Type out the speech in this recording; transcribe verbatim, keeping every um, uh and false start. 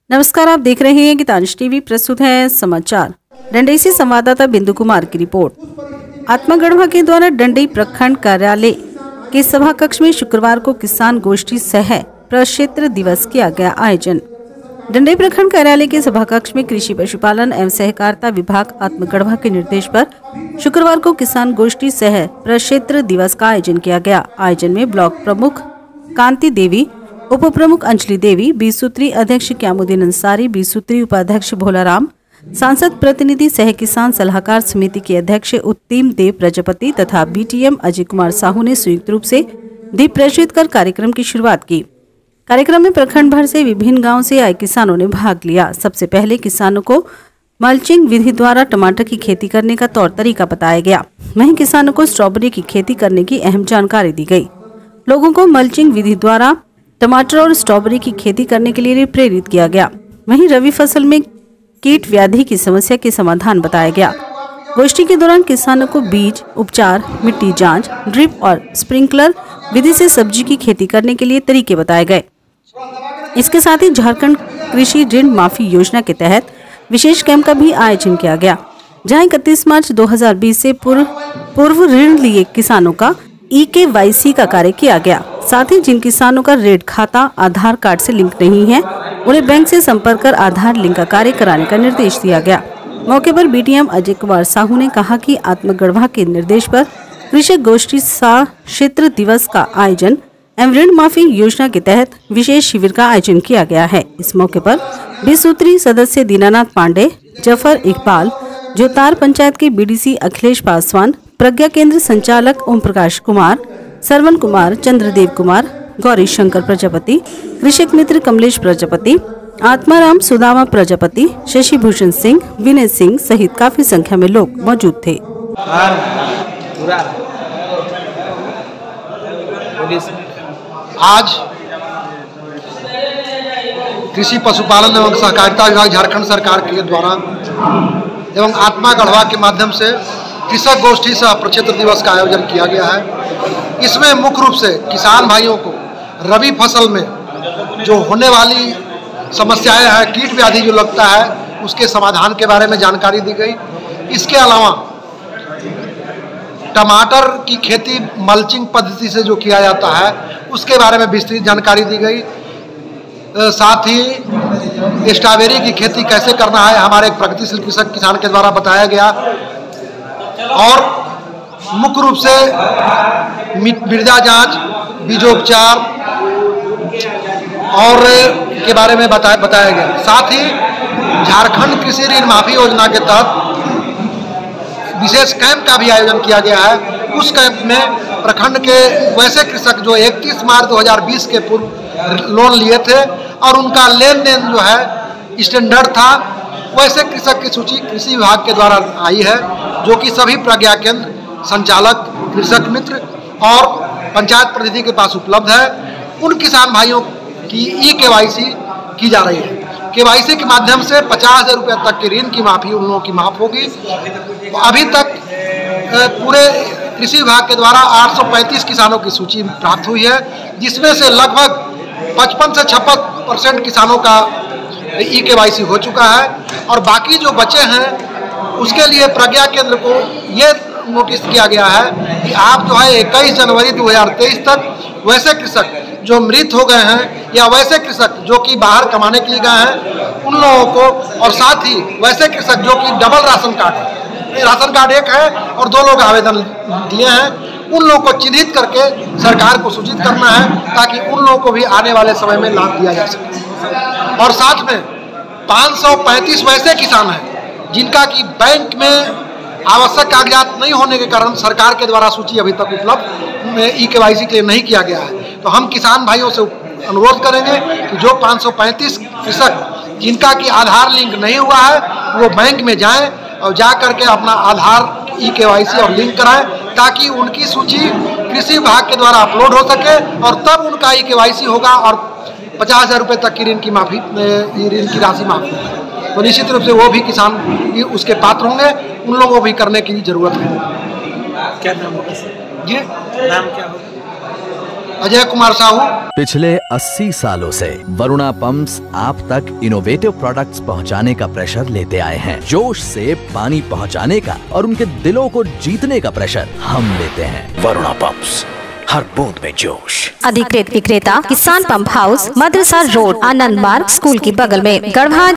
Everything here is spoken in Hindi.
नमस्कार, आप देख रहे हैं गीतांश टीवी। प्रस्तुत है समाचार। डंडई से संवाददाता बिंदु कुमार की रिपोर्ट। आत्मा गढ़वा के द्वारा डंडई प्रखंड कार्यालय के सभा कक्ष में शुक्रवार को किसान गोष्ठी सह प्रक्षेत्र दिवस किया गया आयोजन। डंडई प्रखंड कार्यालय के सभा कक्ष में कृषि पशुपालन एवं सहकारिता विभाग आत्मा गढ़वा के निर्देश पर शुक्रवार को किसान गोष्ठी सह प्रक्षेत्र दिवस का आयोजन किया गया। आयोजन में ब्लॉक प्रमुख कांति देवी, उप प्रमुख अंजलि देवी, बीस सूत्री अध्यक्ष क्यामुद्दीन अंसारी, बीस सूत्री उपाध्यक्ष भोलाराम, सांसद प्रतिनिधि सह किसान सलाहकार समिति के अध्यक्ष उत्तिम देव प्रजापति तथा बीटीएम अजय कुमार साहू ने संयुक्त रूप से दीप प्रज्वलित कर कार्यक्रम की शुरुआत की। कार्यक्रम में प्रखंड भर से विभिन्न गांवों से आए किसानों ने भाग लिया। सबसे पहले किसानों को मल्चिंग विधि द्वारा टमाटर की खेती करने का तौर तरीका बताया गया। वहीं किसानों को स्ट्रॉबेरी की खेती करने की अहम जानकारी दी गई। लोगों को मल्चिंग विधि द्वारा टमाटर और स्ट्रॉबेरी की खेती करने के लिए प्रेरित किया गया। वहीं रबी फसल में कीट व्याधि की समस्या के समाधान बताया गया। गोष्ठी के दौरान किसानों को बीज उपचार, मिट्टी जांच, ड्रिप और स्प्रिंकलर विधि से सब्जी की खेती करने के लिए तरीके बताए गए। इसके साथ ही झारखंड कृषि ऋण माफी योजना के तहत विशेष कैंप का भी आयोजन किया गया, जहां इकतीस मार्च दो हज़ार बीस से पूर्व पूर्व ऋण लिए किसानों का ई के वाई सी का कार्य किया गया। साथ ही जिन किसानों का रेड खाता आधार कार्ड से लिंक नहीं है, उन्हें बैंक से संपर्क कर आधार लिंक का कार्य कराने का निर्देश दिया गया। मौके पर बीटीएम अजय कुमार साहू ने कहा कि आत्मा गढ़वा के निर्देश पर कृषक गोष्ठी सह क्षेत्र दिवस का आयोजन एवं ऋण माफी योजना के तहत विशेष शिविर का आयोजन किया गया है। इस मौके पर बीस सूत्री सदस्य दीनानाथ पांडे, जफर इकबाल, जोतार पंचायत के बीडीसी अखिलेश पासवान, प्रज्ञा केंद्र संचालक ओम प्रकाश कुमार, सरवन कुमार, चंद्रदेव कुमार, गौरी शंकर प्रजापति, कृषक मित्र कमलेश प्रजापति, आत्माराम सुदामा प्रजापति, शशि भूषण सिंह, विनय सिंह सहित काफी संख्या में लोग मौजूद थे। आज कृषि पशुपालन एवं सहकारिता विभाग झारखंड सरकार के द्वारा एवं आत्मा गढ़वा के माध्यम से कृषक गोष्ठी सह प्रक्षेत्र दिवस का आयोजन किया गया है। इसमें मुख्य रूप से किसान भाइयों को रबी फसल में जो होने वाली समस्याएं हैं, कीट व्याधि जो लगता है, उसके समाधान के बारे में जानकारी दी गई। इसके अलावा टमाटर की खेती मल्चिंग पद्धति से जो किया जाता है, उसके बारे में विस्तृत जानकारी दी गई। साथ ही स्ट्रॉबेरी की खेती कैसे करना है, हमारे एक प्रगतिशील कृषक किसान के द्वारा बताया गया। और मुख्य रूप से मृदा जांच, बीजोपचार और के बारे में बताया बताया गया। साथ ही झारखंड कृषि ऋण माफी योजना के तहत विशेष कैंप का भी आयोजन किया गया है। उस कैंप में प्रखंड के वैसे कृषक जो इकतीस मार्च दो हज़ार बीस के पूर्व लोन लिए थे और उनका लेन देन जो है स्टैंडर्ड था, वैसे कृषक की सूची कृषि विभाग के द्वारा आई है, जो कि सभी प्रज्ञा केंद्र संचालक, कृषक मित्र और पंचायत प्रतिनिधि के पास उपलब्ध है। उन किसान भाइयों की ई केवाईसी की जा रही है। केवाईसी के माध्यम से पचास हजार रुपये तक के ऋण की माफी उन लोगों की माफ होगी। अभी तक पूरे कृषि विभाग के द्वारा आठ सौ पैंतीस किसानों की सूची प्राप्त हुई है, जिसमें से लगभग पचपन से छप्पन परसेंट किसानों का ई केवाईसी हो चुका है। और बाकी जो बचे हैं उसके लिए प्रज्ञा केंद्र को ये नोटिस किया गया है कि आप जो है इक्कीस जनवरी दो हज़ार तेईस तक वैसे कृषक जो मृत हो गए हैं या वैसे कृषक जो कि बाहर कमाने के लिए गए हैं, उन लोगों को, और साथ ही वैसे कृषक जो कि डबल राशन कार्ड है, राशन कार्ड एक है और दो लोग आवेदन दिए हैं, उन लोगों को चिन्हित करके सरकार को सूचित करना है, ताकि उन लोगों को भी आने वाले समय में लाभ दिया जा सके। और साथ में पाँच सौ पैंतीस वैसे किसान हैं जिनका कि बैंक में आवश्यक कागजात नहीं होने के कारण सरकार के द्वारा सूची अभी तक उपलब्ध ई केवाईसी के लिए नहीं किया गया है। तो हम किसान भाइयों से अनुरोध करेंगे कि जो पाँच सौ पैंतीस कृषक जिनका कि आधार लिंक नहीं हुआ है, वो बैंक में जाएं और जा करके अपना आधार ई केवाईसी और लिंक कराएं, ताकि उनकी सूची कृषि विभाग के द्वारा अपलोड हो सके और तब उनका ई केवाईसी होगा और पचास हजार रुपये तक की ऋण की माफी ऋण की राशि माफी होगी। तो निश्चित रूप से वो भी किसान उसके पात्र होंगे, उन लोगों को भी करने की जरूरत है। क्या नाम होगा? जी नाम क्या होगा? अजय कुमार साहू। पिछले अस्सी सालों से वरुणा पंप्स आप तक इनोवेटिव प्रोडक्ट्स पहुंचाने का प्रेशर लेते आए हैं। जोश से पानी पहुंचाने का और उनके दिलों को जीतने का प्रेशर हम लेते हैं। वरुणा पंप्स, हर बूंद में जोश। अधिकृत विक्रेता किसान पंप हाउस, मदरसा रोड, आनंद मार्ग स्कूल के बगल में, गढ़वा।